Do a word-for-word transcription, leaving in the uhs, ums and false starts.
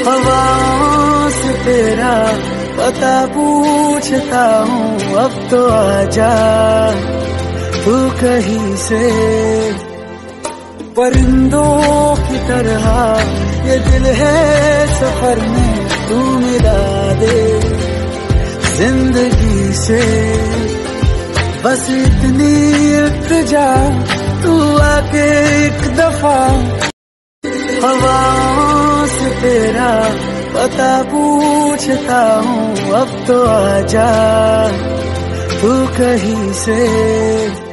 हवाओं से तेरा पता पूछता हूँ, अब तो आजा तू कहीं से। परिंदों की तरह ये दिल है सफर में, तू मिला दे जिंदगी से। बस इतनी इल्तिजा, तू आके एक दफा। हवाओं से तेरा पता पूछता हूँ, अब तो आजा तू कहीं से।